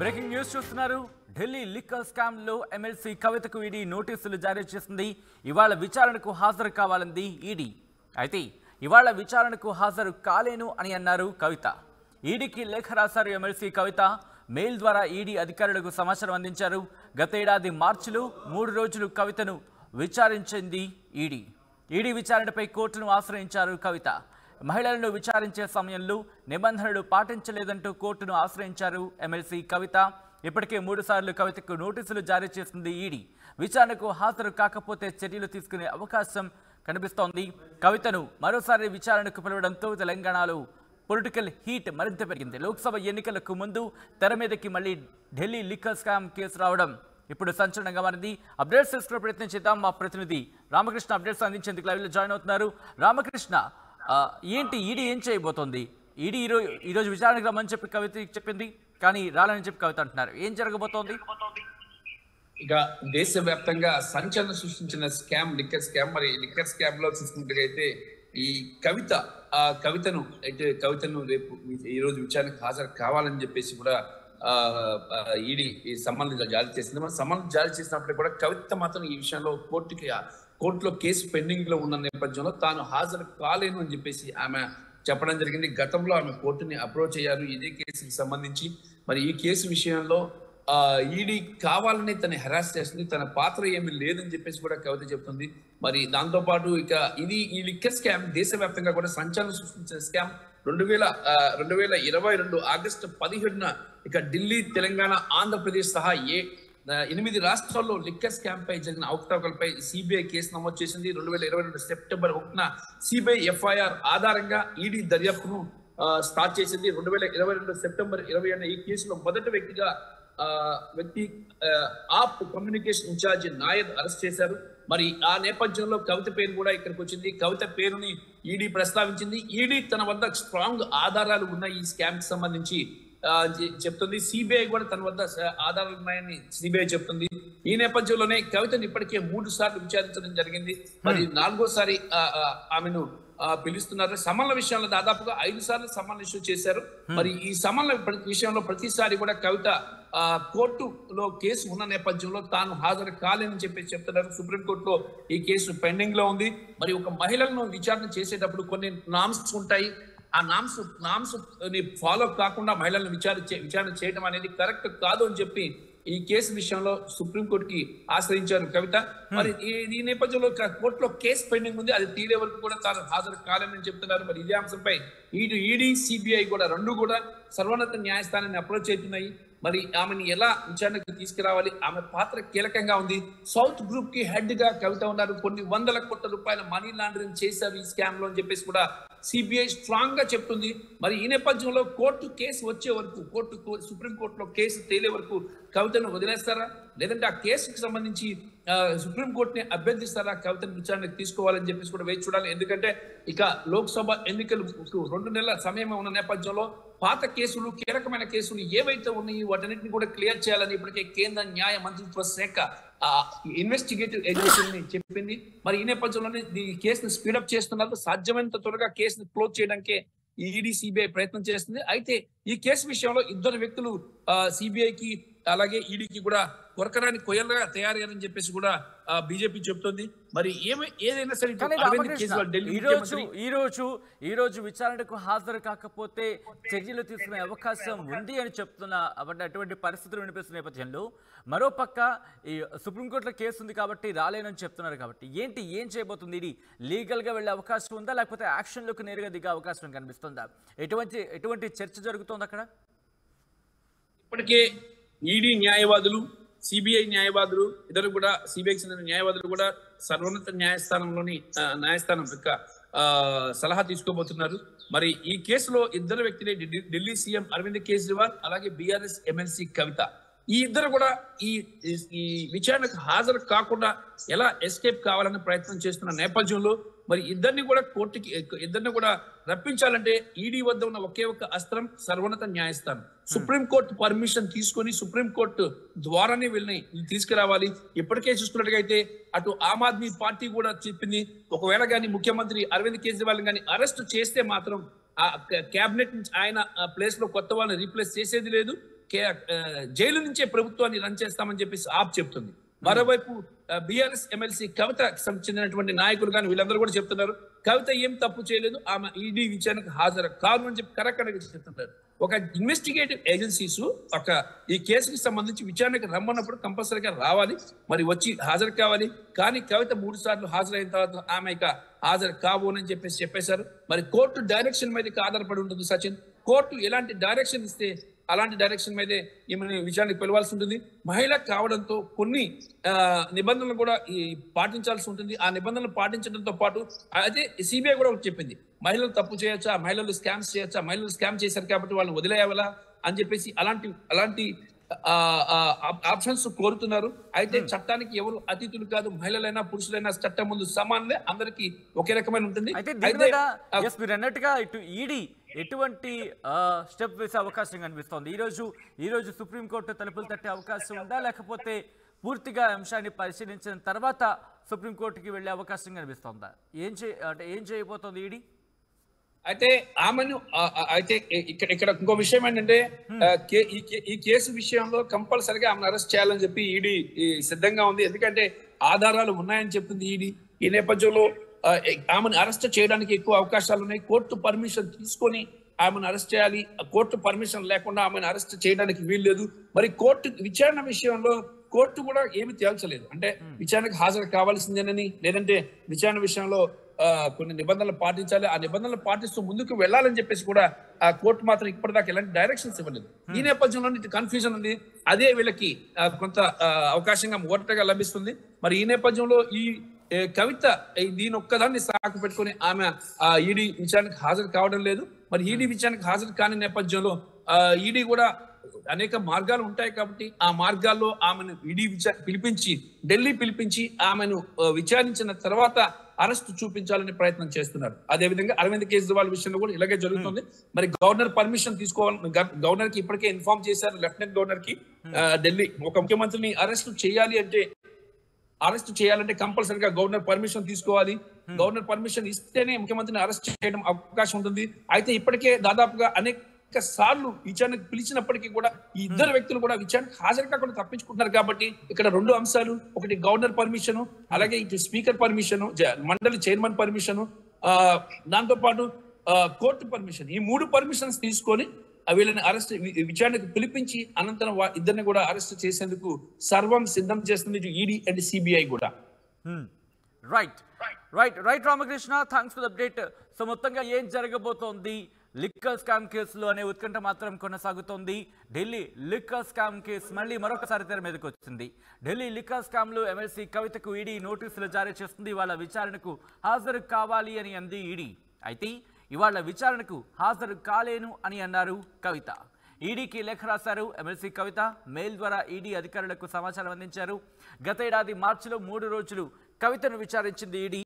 Breaking news చూస్తున్నారు. Delhi liquor scam లో MLC కవితకు ఈడీ నోటీసులు జారీ చేసింది. ఇవాళ విచారణకు హాజరు కావాలంది ఈడీ. అయితే ఇవాళ విచారణకు హాజరు కాలేను అని అన్నారు కవిత. ఈడీకి లేఖ రాశారు ఎమ్మెల్సీ కవిత. మెయిల్ ద్వారా ఈడీ అధికారులకు సమాచారం అందించారు. గత ఏడాది మార్చిలో 3 రోజులు కవితను విచారించింది ఈడీ. ఈడీ విచారణపై కోర్టును ఆశ్రయించారు కవిత. మహిళలను విచారించే సమయంలో నిబంధనలు పాటించలేదంటూ కోర్టును ఆశ్రయించారు ఎమ్మెల్సీ కవిత. ఇప్పటికే 3 సార్లు కవితకు నోటీసులు జారీ చేసింది ఈడీ. విచారణకు హాజరు కాకపోతే చర్యలు తీసుకునే అవకాశం కనిపిస్తోంది. కవితను మరోసారి విచారణకు పిలవడంతో తెలంగాణలో పొలిటికల్ హీట్ మరింత పెరిగింది. లోక్సభ ఎన్నికలకు ముందు తెర మీదకి మళ్ళీ ఢిల్లీ లిక్కర్ స్కామ్ కేసు రావడం ఇప్పుడు సంచలనంగా మారింది. అప్డేట్స్ తెలుసుకునే ప్రయత్నం చేద్దాం. మా ప్రతినిధి రామకృష్ణ అప్డేట్స్ అందించేందుకు లైవ్లో జాయిన్ అవుతున్నారు. రామకృష్ణ, ఏంటి ఈడీ ఏం చేయబోతోంది? ఈడీ ఈరోజు విచారణకు రమ్మని చెప్పి కవిత చెప్పింది, కానీ రాలని చెప్పి కవిత అంటున్నారు. ఏం జరగబోతోంది? ఇక దేశవ్యాప్తంగా సంచలనం సృష్టించిన స్కామ్ లిక్కర్ స్కామ్. మరి లిక్కర్ స్కామ్ లో చూసుకుంటే ఈ కవితను రేపు ఈ రోజు విచారణకు హాజరు కావాలని చెప్పేసి కూడా ఈడీ ఈ సమన్లు జారీ చేసింది. మరి సమన్లు జారీ చేసినప్పుడు కూడా కవిత మాత్రం ఈ విషయంలో కోర్టులో కేసు పెండింగ్ లో ఉన్న నేపథ్యంలో తాను హాజరు కాలేను అని చెప్పేసి ఆమె చెప్పడం జరిగింది. గతంలో ఆమె కోర్టుని అప్రోచ్ అయ్యారు ఇదే కేసుకి సంబంధించి. మరి ఈ కేసు విషయంలో ఈడీ కావాలని తన హెరాస్ చేస్తుంది, తన పాత్ర ఏమీ లేదని చెప్పేసి కూడా కవిత చెప్తుంది. మరి దాంతోపాటు ఇక ఈ లిక్కర్ స్కామ్ దేశవ్యాప్తంగా కూడా సంచలనం సృష్టించిన స్కామ్. 2022 ఆగస్టు 17న ఇక ఢిల్లీ, తెలంగాణ, ఆంధ్రప్రదేశ్ సహా 8 రాష్ట్రాల్లో లిక్కర్ స్కామ్ పై జరిగిన అవకతవకలపై సిబిఐ కేసు నమోదు చేసింది. 2022 సెప్టెంబర్ 1న సిబిఐ ఎఫ్ఐఆర్ ఆధారంగా ఈడీ దర్యాప్తును స్టార్ట్ చేసింది. 2022 సెప్టెంబర్ 20న ఈ కేసులో మొదటి వ్యక్తి AAP communication incharge Nair arrest చేశారు. మరి ఆ నేపథ్యంలో కవిత పేరు కూడా ఇక్కడికి వచ్చింది. కవిత పేరుని ఈడీ ప్రస్తావించింది. ఈడీ తన వద్ద స్ట్రాంగ్ ఆధారాలు ఉన్నాయి ఈ స్కామ్ కి సంబంధించి చెప్తుంది. సిబిఐ కూడా తన వద్ద ఆధారాలు ఉన్నాయని సిబిఐ చెప్తుంది. ఈ నేపథ్యంలోనే కవితను ఇప్పటికే 3 సార్లు విచారించడం జరిగింది. మరి 4వసారి ఆమెను పిలుస్తున్నారు. సమన్ల విషయంలో దాదాపుగా 5 సార్లు సమన్లు ఇష్యూ చేశారు. మరి ఈ సమన్ల విషయంలో ప్రతిసారి కూడా కవిత కోర్టులో కేసు ఉన్న నేపథ్యంలో తాను హాజరు కాలేనని చెప్పి చెప్తున్నారు. సుప్రీంకోర్టులో ఈ కేసు పెండింగ్ లో ఉంది. మరి ఒక మహిళలను విచారణ చేసేటప్పుడు కొన్ని నామ్స్ ఉంటాయి. ఆ నామ్స్ ఫాలో కాకుండా మహిళలను విచారణ చేయడం అనేది కరెక్ట్ కాదు అని చెప్పి ఈ కేసు విషయంలో సుప్రీంకోర్టుకి ఆశ్రయించారు కవిత. మరి ఈ నేపథ్యంలో కోర్టులో కేసు పెండింగ్ ఉంది, అది తీరే వరకు కూడా తాను హాజరు కాలేనని చెప్తున్నారు. మరి ఇదే అంశంపై ఈడీ, సిబిఐ కూడా రెండు కూడా సర్వోన్నత న్యాయస్థానాన్ని అప్రోచ్ అవుతున్నాయి. మరి ఆమెను ఎలా విచారణకు తీసుకురావాలి, ఆమె పాత్ర కీలకంగా ఉంది. సౌత్ గ్రూప్ కి హెడ్ గా కవిత ఉన్నారు. కొన్ని వందల కోట్ల రూపాయల మనీ లాండరింగ్ చేశారు ఈ స్కామ్ లో అని చెప్పేసి కూడా సిబిఐ స్ట్రాంగ్ గా చెప్తుంది. మరి ఈ నేపథ్యంలో కోర్టు కేసు వచ్చే వరకు, సుప్రీంకోర్టులో కేసు తేలే వరకు కవితను వదిలేస్తారా, లేదంటే ఆ కేసుకు సంబంధించి సుప్రీంకోర్టుని అభ్యర్థిస్తారా, కవితను విచారణకు తీసుకోవాలని చెప్పేసి కూడా వేచి చూడాలి. ఎందుకంటే ఇక లోక్సభ ఎన్నికలు 2 నెలల సమయం ఉన్న నేపథ్యంలో పాత కేసులు, కీలకమైన కేసులు ఏవైతే ఉన్నాయో వాటన్నిటిని కూడా క్లియర్ చేయాలని ఇప్పటికే కేంద్ర న్యాయ మంత్రిత్వ శాఖ ఇన్వెస్టిగేటివ్ ఏజెన్సీ చెప్పింది. మరి ఈ నేపథ్యంలోనే ఈ కేసును స్పీడప్ చేస్తున్నారు. సాధ్యమైనంత త్వరగా కేసును క్లోజ్ చేయడానికే ఈడీ, సిబిఐ ప్రయత్నం చేస్తుంది. అయితే ఈ కేసు విషయంలో 2 వ్యక్తులు సిబిఐకి అలాగే ఈడీకి కూడా కొరకరాని కొయ్యలుగా తయారయ్యారని చెప్పేసి కూడా బీజేపీ చెప్తోంది. మరి ఏదైనా సరే ఈ రోజు విచారణకు హాజరు కాకపోతే చర్యలు తీసుకునే అవకాశం ఉంది అని చెప్తున్న అటువంటి పరిస్థితులు వినిపిస్తున్న నేపథ్యంలో మరోపక్క ఈ సుప్రీంకోర్టులో కేసు ఉంది కాబట్టి రాలేనని చెప్తున్నారు. కాబట్టి ఏం చేయబోతుంది? ఇది లీగల్ గా వెళ్లే అవకాశం ఉందా, లేకపోతే యాక్షన్ లోకి నేరుగా దిగే అవకాశం కనిపిస్తుందా? ఎటువంటి చర్చ జరుగుతోంది అక్కడ? ఇప్పటికే ఈడీ న్యాయవాదులు, సిబిఐ న్యాయవాదులు, ఇద్దరు కూడా సిబిఐకి చెందిన న్యాయవాదులు కూడా సర్వోన్నత న్యాయస్థానం యొక్క సలహా తీసుకోబోతున్నారు. మరి ఈ కేసులో 2 వ్యక్తులే ఢిల్లీ సీఎం అరవింద్ కేజ్రీవాల్, అలాగే బీఆర్ఎస్ ఎమ్మెల్సీ కవిత. ఈ ఇద్దరు కూడా ఈ విచారణకు హాజరు కాకుండా ఎలా ఎస్కేప్ కావాలని ప్రయత్నం చేస్తున్న నేపథ్యంలో మరి ఇద్దరిని కూడా రప్పించాలంటే ఈడీ వద్ద ఉన్న ఒకే ఒక అస్త్రం సర్వోన్నత న్యాయస్థానం. సుప్రీంకోర్టు పర్మిషన్ తీసుకొని సుప్రీంకోర్టు ద్వారానే వీళ్ళని తీసుకురావాలి. ఇప్పటికే చూసుకున్నట్టుగైతే అటు ఆమ్ ఆద్మీ పార్టీ కూడా చెప్పింది, ఒకవేళ కానీ ముఖ్యమంత్రి అరవింద్ కేజ్రీవాల్ కానీ అరెస్ట్ చేస్తే మాత్రం కేబినెట్ నుంచి ఆయన ప్లేస్ లో కొత్త వాళ్ళని రీప్లేస్ చేసేది లేదు. జైలు నుంచే ప్రభుత్వాన్ని రన్ చేస్తామని చెప్పేసి ఆప్ చెప్తుంది. మరోవైపు బీఆర్ఎస్ ఎమ్మెల్సీ కవిత చెందినటువంటి నాయకులు కానీ వీళ్ళందరూ కూడా చెప్తున్నారు కవిత ఏం తప్పు చేయలేదు, ఆమె ఈడీ విచారణకు హాజరు కాదు అని చెప్పి కరెక్ట్గా చెప్తున్నారు. ఒక ఇన్వెస్టిగేటివ్ ఏజెన్సీస్ ఈ కేసుకి సంబంధించి విచారణకు రమ్మన్నప్పుడు కంపల్సరీగా రావాలి, మరి వచ్చి హాజరు కావాలి. కానీ కవిత 3 సార్లు హాజరైన తర్వాత ఆమె ఇక హాజరు కాబోనని చెప్పేశారు. మరి కోర్టు డైరెక్షన్ మీద ఆధారపడి ఉంటుంది సచిన్. కోర్టు ఎలాంటి డైరెక్షన్ ఇస్తే అలాంటి డైరెక్షన్ మీదే ఈమెను విచారణకు పిలవాల్సి ఉంటుంది. మహిళ కావడంతో కొన్ని నిబంధనలు కూడా పాటించాల్సి ఉంటుంది. ఆ నిబంధనలు పాటించడంతో పాటు అయితే సిబిఐ కూడా ఒకటి చెప్పింది, మహిళలు తప్పు చేయొచ్చా, మహిళలు స్కామ్స్ చేయొచ్చా, మహిళలు స్కామ్ చేశారు కాబట్టి వాళ్ళని వదిలేయాలా అని చెప్పేసి అలాంటి ఆప్షన్స్ కోరుతున్నారు. అయితే చట్టానికి ఎవరు అతిథులు కాదు, మహిళలైనా పురుషులైనా చట్టం ముందు సమానమే, అందరికీ ఒకే రకమైన ఉంటుంది. మీరు అన్నట్టుగా ఇటు ఈడీ ఎటువంటి స్టెప్ వేసే అవకాశం కనిపిస్తోంది? ఈరోజు సుప్రీంకోర్టు తలుపులు తట్టే అవకాశం ఉందా, లేకపోతే పూర్తిగా అంశాన్ని పరిశీలించిన తర్వాత సుప్రీంకోర్టుకి వెళ్లే అవకాశం కనిపిస్తోందా? ఏం చేయబోతోంది ఈడీ? అయితే ఆమెను అయితే ఇక్కడ ఇంకో విషయం ఏంటంటే ఈ కేసు విషయంలో కంపల్సరిగా ఆమెను అరెస్ట్ చేయాలని చెప్పి ఈడీ సిద్ధంగా ఉంది. ఎందుకంటే ఆధారాలు ఉన్నాయని చెప్తుంది ఈడీ. ఈ నేపథ్యంలో ఆమెను అరెస్ట్ చేయడానికి ఎక్కువ అవకాశాలు ఉన్నాయి. కోర్టు పర్మిషన్ తీసుకొని ఆమెను అరెస్ట్ చేయాలి. కోర్టు పర్మిషన్ లేకుండా ఆమెను అరెస్ట్ చేయడానికి వీల్లేదు. మరి కోర్టు విచారణ విషయంలో కోర్టు కూడా ఏమి తేల్చలేదు. అంటే విచారణకు హాజరు కావాల్సిందేనని, లేదంటే విచారణ విషయంలో కొన్ని నిబంధనలు పాటించాలి, ఆ నిబంధనలు పాటిస్తూ ముందుకు వెళ్ళాలని చెప్పేసి కూడా ఆ కోర్టు మాత్రం ఇప్పటిదాకా ఎలాంటి డైరెక్షన్స్ ఇవ్వలేదు. ఈ నేపథ్యంలో కన్ఫ్యూజన్ ఉంది. అదే వీళ్ళకి కొంత అవకాశంగా ఓటగా లభిస్తుంది. మరి ఈ నేపథ్యంలో ఈ కవిత దీని ఒక్కదాన్ని సాకు పెట్టుకుని ఆమె ఈడీ విచారణకు హాజరు కావడం లేదు. మరి ఈడీ విచారణకు హాజరు కాని నేపథ్యంలో ఈడీ కూడా అనేక మార్గాలు ఉంటాయి కాబట్టి ఆ మార్గాల్లో ఆమెను ఈడీ ఢిల్లీ పిలిపించి ఆమెను విచారించిన తర్వాత అరెస్ట్ చూపించాలని ప్రయత్నం చేస్తున్నారు. అదేవిధంగా అరవింద్ కేజ్రీవాల్ విషయంలో కూడా ఇలాగే జరుగుతుంది. మరి గవర్నర్ పర్మిషన్ తీసుకోవాలి, గవర్నర్ కి ఇప్పటికే ఇన్ఫార్మ్ చేశారు. లెఫ్టినెంట్ గవర్నర్ కి ఢిల్లీ ఒక ముఖ్యమంత్రిని అరెస్ట్ చేయాలంటే కంపల్సరీగా గవర్నర్ పర్మిషన్ తీసుకోవాలి. గవర్నర్ పర్మిషన్ ఇస్తేనే ముఖ్యమంత్రిని అరెస్ట్ చేయడం అవకాశం ఉంటుంది. అయితే ఇప్పటికే దాదాపుగా అనేక సార్లు విచారణకు పిలిచినప్పటికీ కూడా ఈ ఇద్దరు వ్యక్తులు కూడా విచారణకు హాజరు కాకుండా తప్పించుకుంటున్నారు. కాబట్టి ఇక్కడ 2 అంశాలు, ఒకటి గవర్నర్ పర్మిషన్, అలాగే ఇటు స్పీకర్ పర్మిషన్, మండలి చైర్మన్ పర్మిషన్, దాంతో పాటు కోర్టు పర్మిషన్, ఈ 3 పర్మిషన్స్ తీసుకొని వీళ్ళని అరెస్ట్ విచారణకు పిలిపించి అనంతరం ఇద్దరిని కూడా అరెస్ట్ చేసేందుకు సర్వం సిద్ధం చేస్తుంది ఈడీ అండ్ సిబిఐ కూడా. Right Ramakrishna, thanks for the update. So మొత్తంగా ఏం జరగబోతోంది లిక్కర్ స్కామ్ కేసులో అనే ఉత్కంఠ మాత్రం కొనసాగుతోంది. ఢిల్లీ లిక్కర్ స్కామ్ కేసు మళ్ళీ మరొకసారి తెర మీదకి వచ్చింది. ఢిల్లీ లిక్కర్ స్కామ్ లో ఎమ్మెల్సీ కవితకు ఈడీ నోటీసులు జారీ చేస్తుంది. వాళ్ళ విచారణకు హాజరు కావాలి అని అంది ఈడీ. అయితే ఇవాళ విచారణకు హాజరు కాలేను అని అన్నారు కవిత. ఈడీకి లేఖ రాశారు ఎమ్మెల్సీ కవిత. మెయిల్ ద్వారా ఈడీ అధికారులకు సమాచారం అందించారు. గత ఏడాది మార్చిలో 3 రోజులు కవితను విచారించింది ఈడీ.